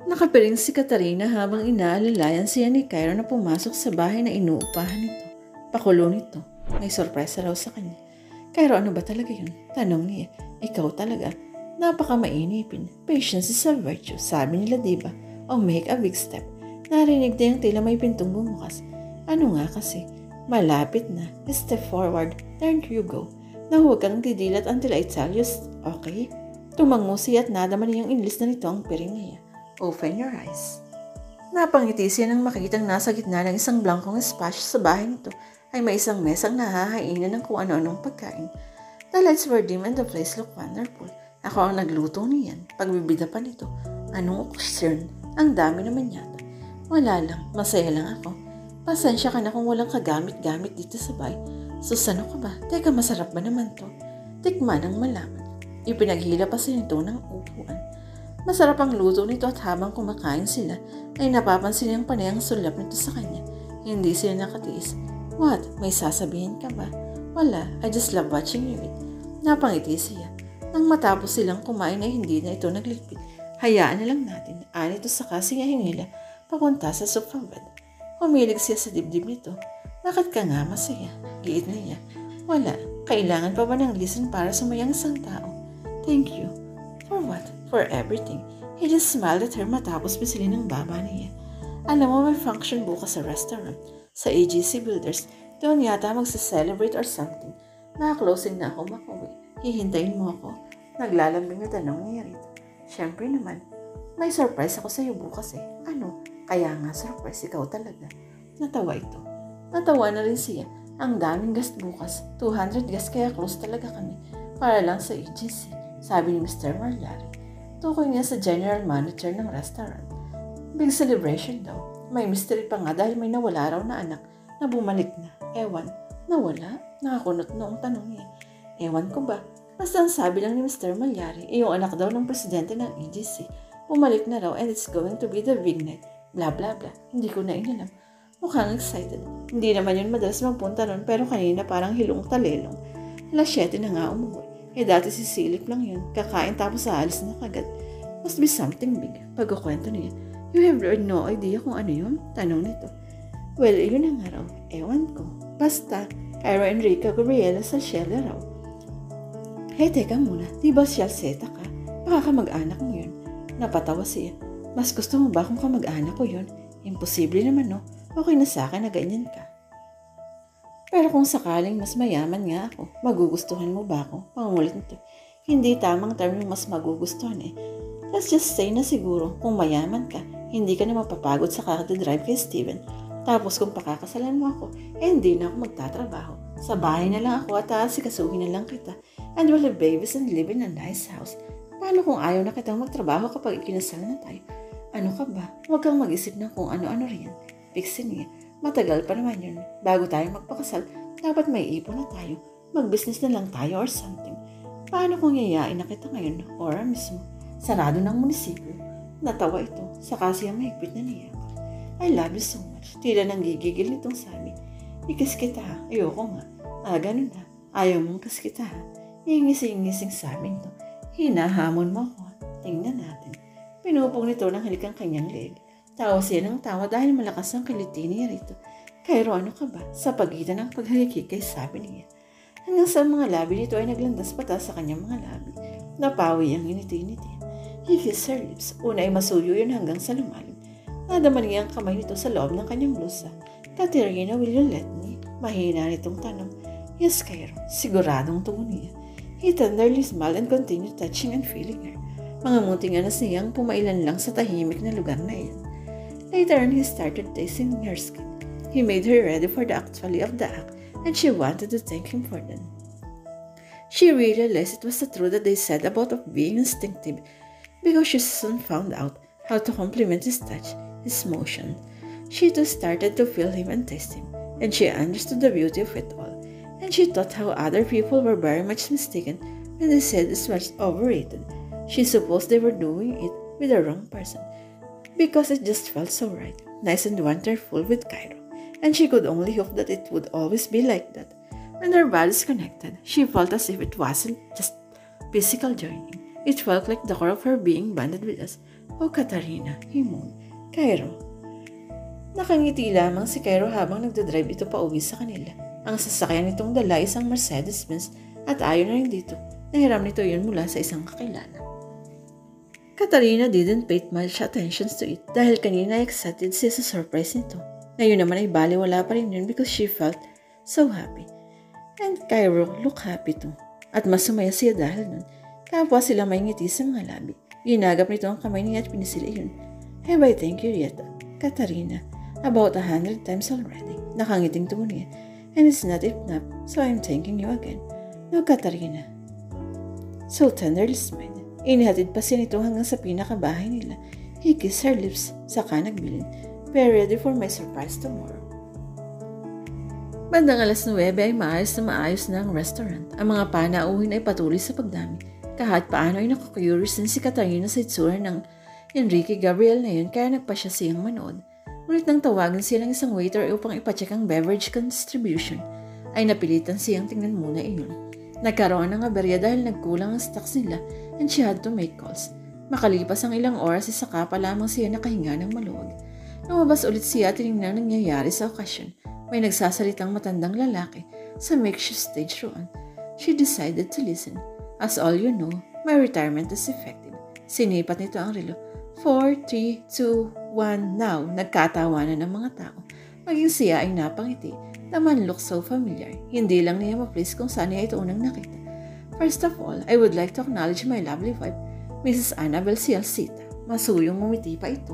Nakapiring si Katarina habang inaalalayan siya ni Cairo na pumasok sa bahay na inuupahan nito. Pakulo nito. May sorpresa raw sa kanya. Cairo, ano ba talaga yun? Tanong niya. Ikaw talaga. Napaka mainipin. Patience is a virtue. Sabi nila diba? O make a big step. Narinig niya yung tila may pintong bumukas. Ano nga kasi? Malapit na. Step forward. Turn you go. Na huwag kang didilat until I tell you. Okay? Tumango siya at nadama niyang inlis na nito ang piring niya. Open your eyes. Napangiti siya nang makitang nasa gitna ng isang blankong espasyo sa bahay nito ay may isang mesang nahahainan ng kung ano-anong pagkain. The lights were dim and the place looked wonderful. Ako ang nagluto niyan. Pagbibida pa nito. Anong okasyon? Ang dami naman yata. Wala lang. Masaya lang ako. Pasensya ka na kung walang kagamit-gamit dito sa bahay. Susano ka ba? Teka, masarap ba naman to? Tikman ang malaman. Ipinaghila pa siya nito ng upuan. Masarap ang luto nito at habang kumakain sila ay napapansin niyang panay ang sulap nito sa kanya. Hindi sila nakatiis. What? May sasabihin ka ba? Wala. I just love watching you eat. Napangiti siya. Nang matapos silang kumain ay hindi na ito nagligpit. Hayaan na lang natin. Anito sa kasi niya hinila papunta sa sofa bed. Humilig siya sa dibdib nito. Bakit ka nga masaya? Giit na niya. Wala. Kailangan pa ba ng listen para sumayang isang tao? Thank you. For what? For everything. He just smiled at her matapos pisilin ng baba niya. Alam mo, may function bukas sa restaurant. Sa AGC Builders. Doon yata magsa-celebrate or something. Naka-closing na ako makuwi. Hihintayin mo ako? Naglalambing na tanong niya rito. Siyempre naman. May surprise ako sa iyo bukas eh. Ano? Kaya nga surprise, ikaw talaga. Natawa ito. Natawa na rin siya. Ang daming guest bukas. 200 guests kaya close talaga kami. Para lang sa AGC. Sabi ni Mr. Marliari. Tukoy niya sa general manager ng restaurant. Big celebration daw. May mystery pa nga dahil may nawala raw na anak na bumalik na. Ewan, nawala? Nakakunot noong tanong niya. Ewan ko ba? Basta ang sabi lang ni Mr. Marliari, yung anak daw ng presidente ng EGC. Bumalik na raw and it's going to be the big night. Blah blah blah. Hindi ko na inalam. Mukhang excited. Hindi naman yun madalas magpunta nun pero kanina parang hilong talelong. Alas 7 na nga umuwi. Dati sisilip lang yun. Kakain tapos aalis na kagad. Must be something big. Pagkukwento niya. You have no idea kung ano yun? Tanong nito. Well, yun ang araw. Ewan ko. Basta, Cairo Enrica Gabriela Salcela raw. Hey, teka muna. Di ba Salceta ka? Baka kamag-anak mo yun. Napatawa siya. Mas gusto mo ba kung kamag-anak ko yun? Imposible naman, no? Okay na sa akin na ganyan ka. Pero kung sakaling mas mayaman nga ako, magugustuhan mo ba ako? Pangulit nito. Hindi tamang term yung mas magugustuhan eh. Let's just say na siguro, kung mayaman ka, hindi ka na mapapagod sa kakadrive kay Steven. Tapos kung pakakasalan mo ako, hindi na ako magtatrabaho. Sa bahay na lang ako at asikasuhin na lang kita. And we'll have babies and live in a nice house. Paano kung ayaw na kitang magtrabaho kapag ikinasal na tayo? Ano ka ba? Huwag kang mag-isip na kung ano-ano riyan. Fixin niya. Matagal pa naman yun. Bago tayo magpakasal, dapat may ipon na tayo. Mag-business na lang tayo or something. Paano kung yayain na kita ngayon, ora mismo? Sarado ng munisipyo. Natawa ito. Saka siya mahigpit na niya. I love you so much. Tila nang gigigil nitong sabi. Ikis kita ha. Ayoko nga. Ganun ha. Ayaw mong kas kita ha. Ingising-ngising sabi nito. Hinahamon mo ako. Tingnan natin. Pinupong nito ng halik ang kanyang leg. Tawa siya ng tawa dahil malakas ang kiliti niya rito. Cairo, ano ka ba? Sa pagitan ng paghalikikay, sabi niya. Hanggang sa mga labi nito ay naglandas patas sa kanyang mga labi. Napawi ang initi-initi. He kissed her lips. Una ay masuyo yun hanggang sa lumalim. Nadama niya ang kamay nito sa loob ng kanyang blusa. Katerina, will you let me? Mahina nitong tanong. Yes, Cairo. Siguradong tungo niya. He tenderly smiled and continued touching and feeling her. Mga munting anas niyang pumailan lang sa tahimik na lugar na iyan. Later on, he started tasting her skin. He made her ready for the actuality of the act, and she wanted to thank him for them. She realized it was the truth that they said about of being instinctive, because she soon found out how to compliment his touch, his motion. She too started to feel him and taste him, and she understood the beauty of it all, and she thought how other people were very much mistaken when they said it was overrated. She supposed they were doing it with the wrong person, because it just felt so right, nice and wonderful with Cairo, and she could only hope that it would always be like that. When their bodies connected, she felt as if it wasn't just physical joining. It felt like the core of her being bonded with us, Oh, Katarina, he moaned. Cairo. Nakangiti lamang si Cairo habang nagdadrive ito pa uwi sa kanila. Ang sasakyan nitong dala isang Mercedes-Benz at ayon na rin dito, nahiram nito yun mula sa isang kakilala. Katarina didn't pay much attention to it dahil kanina excited siya sa surprise nito. Ngayon naman ay baliwala pa rin yun because she felt so happy. And Cairo looked happy too. At mas sumaya siya dahil nun. Kapwa sila may ngiti sa mga labi. Ginagap nito ang kamay niya at pinisila yun. Have I thank you yet, Katarina? About 100 times already. Nakangiting tumo niya. And it's not enough, so I'm thanking you again. No, Katarina. So tenderly smiled. Inihatid pa siya nito hanggang sa pinakabahay nila. He kissed her lips, saka nagbilin. Be ready for my surprise tomorrow. Bandang alas 9 ay maayos na ang restaurant. Ang mga panauhin ay patuloy sa pagdami. Kahit paano ay nakakurious din si Katarina sa itsura ng Enrique Gabriel na yun kaya nagpa siya siyang manood. Ngunit nang tawagin siya ng isang waiter upang ipacheck ang beverage distribution, ay napilitan siyang tingnan muna iyon. Nagkaroon ng aberya dahil nagkulang ang stocks nila and she had to make calls. Makalipas ang ilang oras saka pa lamang siya nakahinga ng maluwag. Lumabas ulit siya at tinignan ang nangyayari sa okasyon. May nagsasalitang matandang lalaki sa makeshift stage roon. She decided to listen. As all you know, my retirement is effective. Sinipat nito ang relo. 4, 3, 2, 1, now. Nagkatawanan ng mga tao. Maging siya ay napangiti. The man looked so familiar. Hindi lang niya ma-please kung saan niya ito unang nakita. First of all, I would like to acknowledge my lovely wife, Mrs. Annabel Cialcita. Masuyong ngumiti pa ito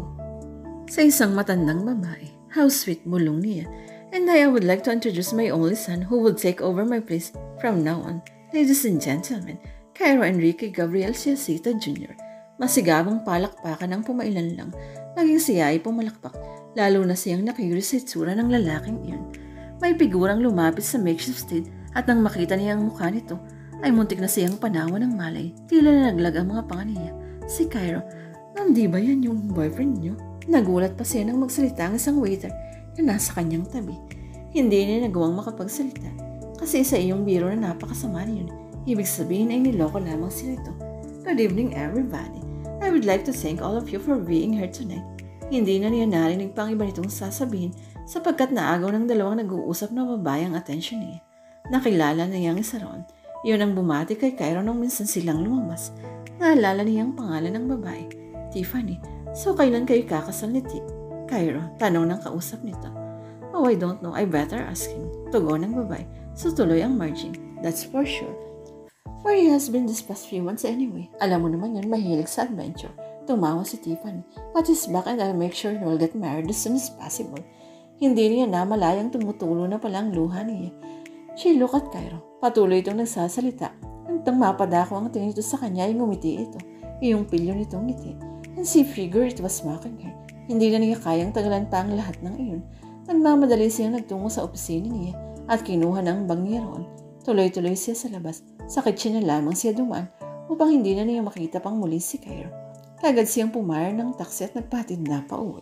sa isang matandang babae. How sweet, mulong niya. And I would like to introduce my only son who will take over my place from now on. Ladies and gentlemen, Cairo Enrique Gabriel Cialcita Jr. Masigabang palakpakan ang pumailan lang. Naging siya ay pumalakpak, lalo na siyang nakiulis sa itsura ng lalaking iyon. May figurang lumapit sa makeshift stage at nang makita niya ang mukha nito, ay muntik na siyang panawan ng malay. Tila na naglag ang mga panga niya. Si Cairo, hindi ba yan yung boyfriend niyo? Nagulat pa siya nang magsalita ang isang waiter na nasa kanyang tabi. Hindi niya nagawang makapagsalita kasi sa iyong biro na napakasama niyon. Ibig sabihin ay niloko lamang siya ito. Good evening everybody. I would like to thank all of you for being here tonight. Hindi na niya narinig pang iba nitong sasabihin sapagkat naagaw ng dalawang nag-uusap na babae ang atensyon niya. Nakilala na niyang isa roon. Iyon ang bumati kay Cairo nung minsan silang lumabas. Naalala niya ang pangalan ng babae, Tiffany. So kailan kayo kakasal ni Cairo? Tanong ng kausap nito. Oh, I don't know. I better ask him. Tugon ng babae. So tuloy ang margin. That's for sure. Where he has been this past few months anyway. Alam mo naman yun, mahilig sa adventure. Tumawa si Tiffany. But he's back and I'll make sure he'll get married as soon as possible. Hindi niya namalayang tumutulo na pala ang luha niya. She looked at Cairo. Patuloy itong nagsasalita. Nang mapadako ang tingin ito sa kanya ay ngumiti ito. Iyong pilyo nitong ngiti. And she figured it was mocking her. Hindi na niya kayang tagalan pa ang lahat ng iyon. Nagmamadali siyang nagtungo sa opisina niya at kinuha ng bag niya roon. Tuloy-tuloy siya sa labas. Sa kitchen na lamang siya dumaan upang hindi na niya makita pang muli si Cairo. Kagad siyang pumayar ng taxi at nagpatid na pa uwi.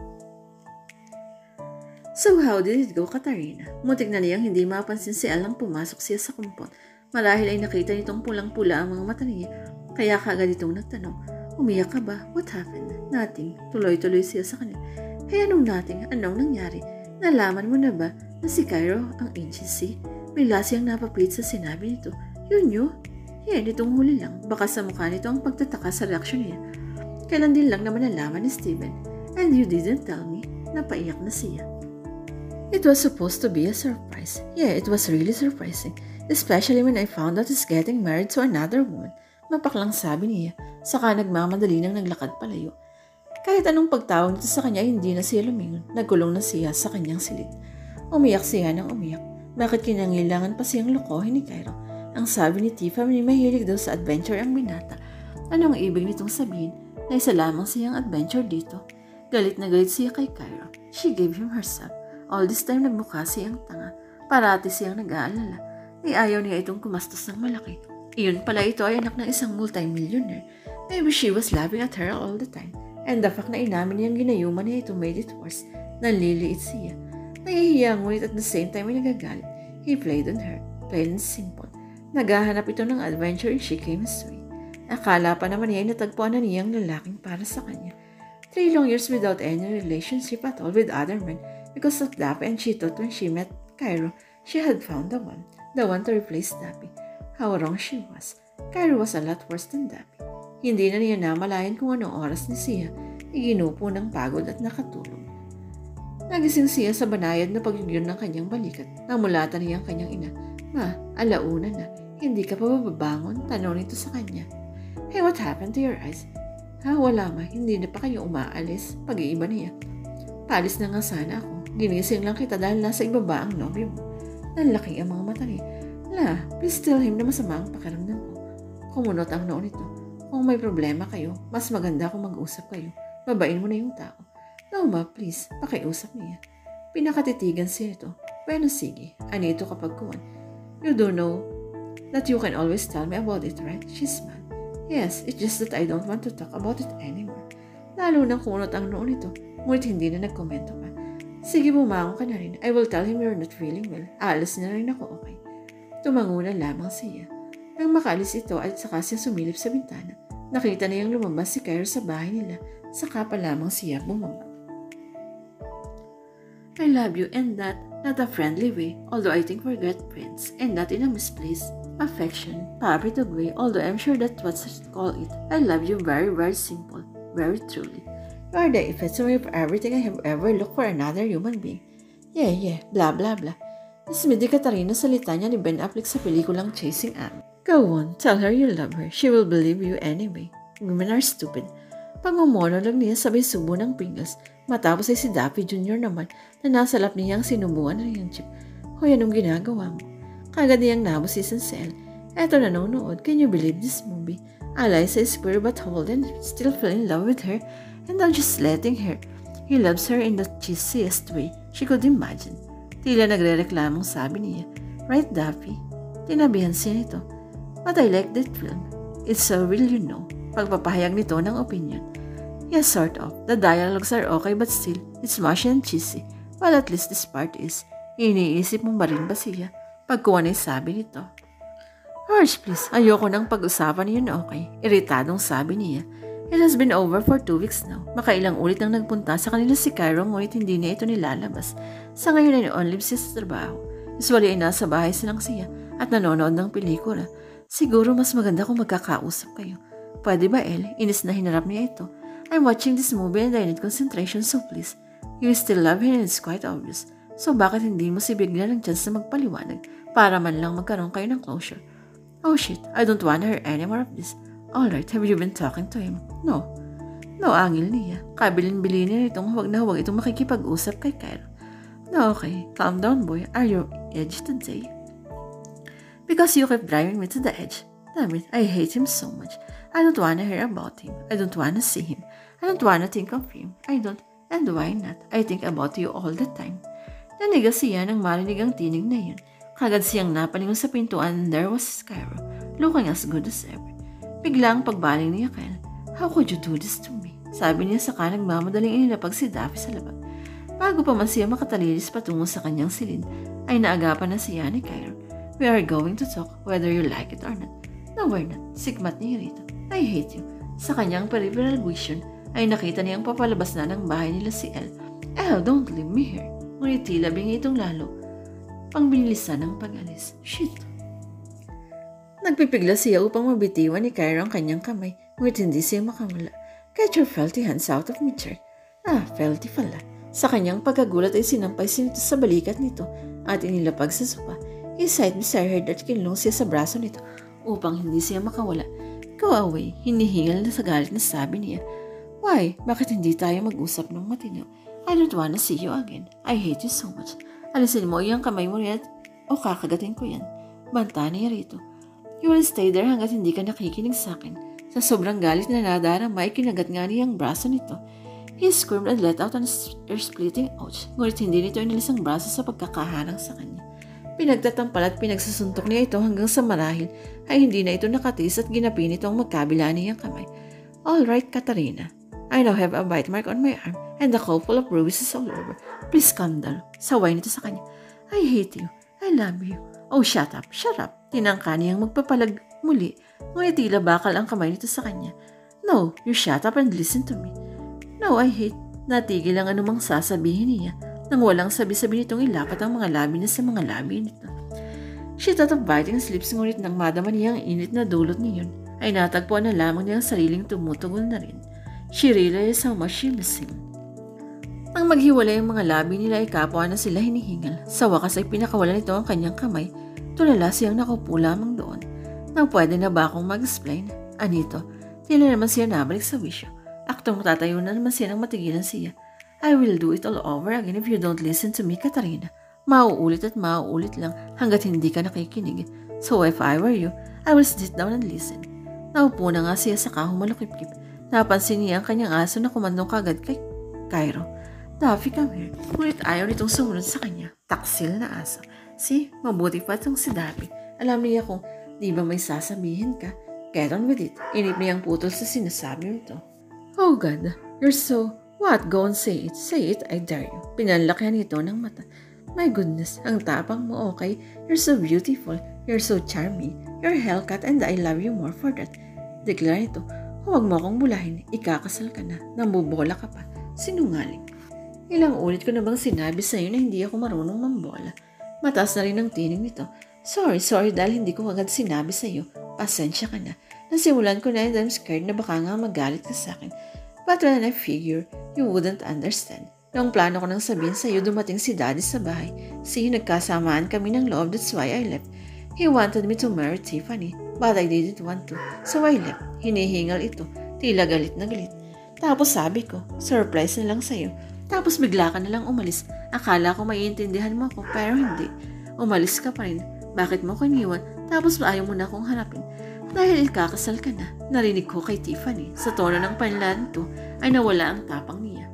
So how did it go, Katarina? Muntik na niyang hindi mapansin si Al nang pumasok siya sa kumpon. Marahil ay nakita nitong pulang-pula ang mga mata niya, kaya kagad itong nagtanong, umiyak ka ba? What happened? Nothing. Tuloy-tuloy siya sa kanya. Hey, anong nothing? Anong nangyari? Nalaman mo na ba na si Cairo ang agency? Bigla siyang napapilit sa sinabi nito. Yun. Yan, itong huli lang. Baka sa mukha nito ang pagtataka sa reaksyon niya. Kailan din lang naman nalaman ni Steven. And you didn't tell me. Napaiyak na siya. It was supposed to be a surprise. Yeah, it was really surprising. Especially when I found out he's getting married to another woman. Mapaklang sabi niya. Saka nagmamadali nang naglakad palayo. Kahit anong pagtawag nito sa kanya, hindi na siya lumingon. Nagkulong na siya sa kanyang silid. Umiyak siya ng umiyak. Bakit kinangailangan pa siyang lokohin ni Cairo? Ang sabi ni Tiffany, mahilig daw sa adventure ang binata. Anong ibig nitong sabihin na isa lamang siyang adventure dito? Galit na galit siya kay Cairo. She gave him herself. All this time nagmukha siyang tanga. Parati siyang nag-aalala. Ayaw niya itong kumastos ng malaki. Iyon pala ito ay anak ng isang multi-millionaire. Maybe she was laughing at her all the time. And the fact na inamin niyang ginayuman niya ito made it worse. Nanliliit siya. Nahihiya ngunit at the same time ay nagagalit. He played on her. Plain and simple. Naghahanap ito ng adventure and she came his way. Akala pa naman niya ay natagpuan na niya ang lalaking para sa kanya. 3 long years without any relationship at all with other men because of Daffy, and she thought when she met Cairo, she had found the one to replace Daffy. How wrong she was. Cairo was a lot worse than Daffy. Hindi na niya namalayan kung anong oras ni Sia iginupo ng pagod at nakatulog. Nagising Sia sa banayad na pagyugyon ng kanyang balikat. Namulatan niya ang kanyang ina. Ma, alauna na. Hindi ka pa babangon? Tanong nito sa kanya. Hey, what happened to your eyes? Ha, wala ma. Hindi na pa kayo umaalis. Pag-iiba niya. Paalis na nga sana ako. Ginising lang kita dahil nasa ibaba ang nobyo mo. Nanlaki ang mga mata niya. La, please tell him na masama ang pakiramdam ko. Kumunot ang noo nito. Kung may problema kayo, mas maganda kung mag-usap kayo. Babain mo na yung tao. No ma, please, pakiusap niya. Pinakatitigan siya ito. Bueno, sige. Anito kapag kuwan. You do know that you can always tell me about it, right? She smiled. Yes, it's just that I don't want to talk about it anymore. Lalo nang kunot ang noo nito, ngunit hindi na nagkomento pa. Sige, bumangon ka na rin. I will tell him you're not feeling well. Aalis na rin ako, okay? Tumango na lamang siya. Nang makalis ito at saka siya sumilip sa bintana, nakita niyang lumabas si Cairo sa bahay nila, saka pa lamang siya bumaba. I love you, and that, not a friendly way, although I think we're good friends, and not in a misplaced affection, pappy-dog way, although I'm sure that's what I call it. I love you very, very simple, very truly. You are the epitome of everything I have ever looked for another human being. Yeah, blah, blah, blah. Nasmidi Katarina salita niya ni Ben Affleck sa pelikulang Chasing Amy. Go on, tell her you love her. She will believe you anyway. Women are stupid. Pangumonolog niya sabay subo ng Pringles. Matapos ay si Daffy Jr. naman na nasa lap niyang sinubuan na niyang chip. Hoy, anong ginagawa mo? Kagad niyang nabusisan si Elle. Eto nanonood. Can you believe this movie? Eliza is queer but Holden still fell in love with her and I'm just letting her. He loves her in the cheesiest way she could imagine. Tila nagre-reklamong sabi niya. Right, Daffy? Tinabihan siya nito. But I like that film. It's so real, you know. Pagpapahayag nito ng opinion. Yes, sort of. The dialogues are okay but still, it's mushy and cheesy. Well, at least this part is. Iniisip mo ba rin ba siya? Pagkuhan ay sabi nito. Harsh, please. Ayoko nang pag-usapan yun, okay? Iritadong sabi niya. It has been over for 2 weeks now. Makailang ulit nang nagpunta sa kanila si Cairo ngunit hindi niya ito nilalabas. Sa ngayon ay on leave siya sa trabaho. Usually ay nasa bahay silang siya at nanonood ng pelikula. Siguro mas maganda kung magkakausap kayo. Pwede ba, Elle? Inis na hinarap niya ito. I'm watching this movie and I need concentration, so please. You still love her and it's quite obvious. So bakit hindi mo si bigla ng chance na magpaliwanag para man lang magkaroon kayo ng closure? Oh shit, I don't want to hear any more of this. Alright, have you been talking to him? No, angil niya. Kabilin-bilin niya itong huwag itong makikipag-usap kay Cairo. No, okay, calm down boy. Are you edgy today? Because you keep driving me to the edge. Damn it, I hate him so much. I don't want to hear about him. I don't want to see him. I don't want to think of him. I don't. And why not? I think about you all the time. Nanigas siya nang marinig ang tinig na yun. Kagad siyang napalingon sa pintuan and there was Cairo, looking as good as ever. Biglang pagbaling niya Kyle. How could you do this to me? Sabi niya saka nagmamadaling inilapag si Daffy sa labag. Bago pa man siya makatalilis patungo sa kanyang silid, ay naagapan na siya ni Cairo. We are going to talk whether you like it or not. No, we're not. Sigmat niya rito. I hate you. Sa kanyang peripheral vision ay nakita niyang papalabas na ng bahay nila si Elle. Elle, don't leave me here. Ngunit tila bingi itong lalo. Pangbinilisan ng pag-alis. Shit. Nagpipigla siya upang mabitiwan ni Cairo ang kanyang kamay. Ngunit hindi siya makamula. Get your filthy hands out of me, chair. Filthy pala. Sa kanyang pagkagulat ay sinampay siya nito sa balikat nito at inilapag sa sopa. He sighed beside her at kinulong siya sa braso nito upang hindi siya makawala. Go away, hinihingal na sa galit na sabi niya. Why? Bakit hindi tayo mag-usap ng matino? I don't wanna see you again. I hate you so much. Alisin mo iyang kamay mo rin o kakagatin ko yan. Banta niya rito. You will stay there hanggat hindi ka nakikinig sa akin. Sa sobrang galit na nadarama ay kinagat nga niya ang braso nito. He screamed and let out an ear-splitting ouch. Ngunit hindi nito inalis ang braso sa pagkakaharang sa kanya. Pinagtatampal at pinagsasuntok niya ito hanggang sa marahil ay hindi na ito nakatiis at ginapi nito ang magkabila niyang kamay. All right, Katarina. I now have a bite mark on my arm and a couple of bruises all over. Please calm down. Saway nito sa kanya. I hate you. I love you. Oh, shut up. Shut up. Tinangka niyang Muli, ngunit tila bakal ang kamay nito sa kanya. No, you shut up and listen to me. No, I hate. Natigil ang anumang sasabihin niya nang walang sabi-sabi nitong ilapat ang mga labi niya sa mga labi nito. She thought of biting his lips, ngunit nang madama niya ang init na dulot niyon, ay natagpuan na lamang niya ang sariling tumutugol na rin. She realized how much she missed him. Nang maghiwalay ang mga labi nila ay kapwa na sila hinihingal. Sa wakas ay pinakawalan nito ang kanyang kamay. Tulala siyang nakaupo lamang doon. Nang pwede na ba akong mag-explain? Anito, tila naman siya nabalik sa wisyo. Aktong tatayo na naman siya nang matigilan siya. I will do it all over again if you don't listen to me, Katarina. Mauulit at mauulit lang hanggat hindi ka nakikinig. So if I were you, I will sit down and listen. Naupo na nga siya sa humalukip-kip. Napansin niya ang kanyang aso na kumandong kagad kay Cairo. Daffy, come here. Ngunit ayaw nitong sumunod sa kanya. Taksil na aso. See, mabuti pa itong si Daffy. Alam niya kung di ba may sasabihin ka. Get on with it. Inip niya ang putol sa sinasabi nito. Oh God, you're so... What? Go and say it. Say it, I dare you. Pinanlakihan nito ng mata. My goodness, ang tapang mo, okay? You're so beautiful. You're so charming. You're Hellcat and I love you more for that. Deklara nito. Huwag mo akong bulahin. Ikakasal ka na. Nambubola ka pa. Sinungaling. Ilang ulit ko na bang sinabi sa iyo na hindi ako marunong mambola? Mataas na rin ang tinig nito. Sorry dahil hindi ko agad sinabi sa iyo. Pasensya ka na. Nasimulan ko na and I'm scared na baka nga magalit ka sa akin. But when I figure, you wouldn't understand. Noong plano ko nang sabihin sa iyo, dumating si Daddy sa bahay. See, nagkasamaan kami ng loob, that's why I left. He wanted me to marry Tiffany, but I didn't want to. So I left. Hinihingal ito. Tila galit na galit. Tapos sabi ko, surprise na lang sa iyo. Tapos bigla ka na lang umalis. Akala ko maiintindihan mo ako, pero hindi. Umalis ka pa rin. Bakit mo ko iniwan? Tapos ayaw mo na akong hanapin. Dahil ikakasal ka na. Narinig ko kay Tiffany. Sa tono ng panlan to, ay nawala ang tapang niya.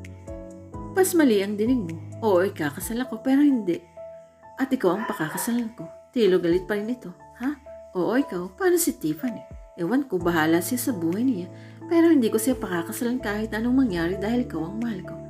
Pas mali ang dinig mo. Oo, ikakasal ako, pero hindi. At ikaw ang pakakasalan ko. Tilo galit pa rin ito. Ha? Oo, ikaw. Paano si Tiffany? Ewan ko, bahala siya sa buhay niya. Pero hindi ko siya pakakasalan kahit anong mangyari dahil ikaw ang mahal ko.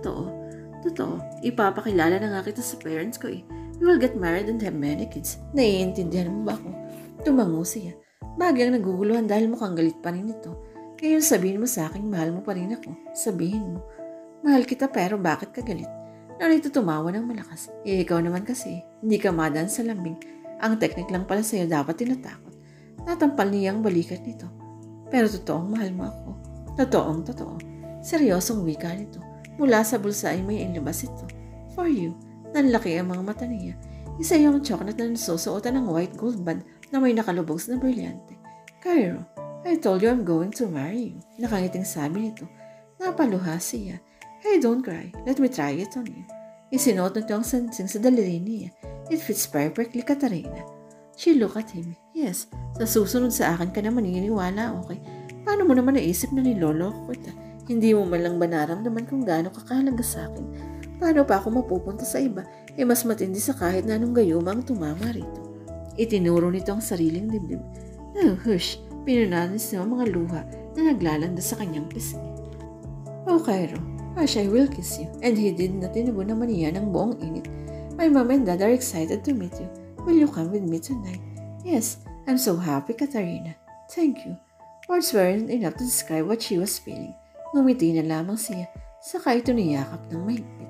Totoo. Ipapakilala na nga kita sa parents ko eh. We will get married and have many kids. Naiintindihan mo ba ako? Tumango siya. Bagyang naguguluhan dahil mukhang galit pa rin ito. Ngayon sabihin mo sa akin, mahal mo pa rin ako. Sabihin mo, mahal kita pero bakit ka galit? Narito tumawa ng malakas. Ikaw naman kasi, hindi ka madaan sa lambing. Ang teknik lang pala sa'yo dapat tinatakot. Natampal niya ang balikat nito. Pero totoong mahal mo ako. Totoo. Seryosong wika nito. Mula sa bulsa ay may inlabas ito. For you. Nanlaki ang mga mata niya. Isa yung chocolate na nasusuotan ng white gold band na may nakalubog na brilyante. Cairo, I told you I'm going to marry you. Nakangiting sabi nito. Napaluha siya. Hey, don't cry. Let me try it on you. Isinuot nito ang sansing sa daliri niya. It fits perfectly, Katarina. She looked at him. Yes, sa susunod sa akin ka na maniniwala, okay? Paano mo naman naisip na niloloko ko ito? Hindi mo man lang ba naramdaman kung gaano kakahalaga sa akin? Paano pa ako mapupunta sa iba? Mas matindi sa kahit na anong gayuma ang tumama rito. Itinuro nito ang sariling dibdib. No, hush. Pinunanis niya ang mga luha na naglalanda sa kanyang pisngi. Oh, Cairo, hush, I will kiss you. And he did na tinubo naman niya ng buong init. My mom and dad are excited to meet you. Will you come with me tonight? Yes, I'm so happy, Katarina. Thank you. Words weren't enough to describe what she was feeling. Ngumiti na lamang siya, saka ito niyakap ng mahigpit.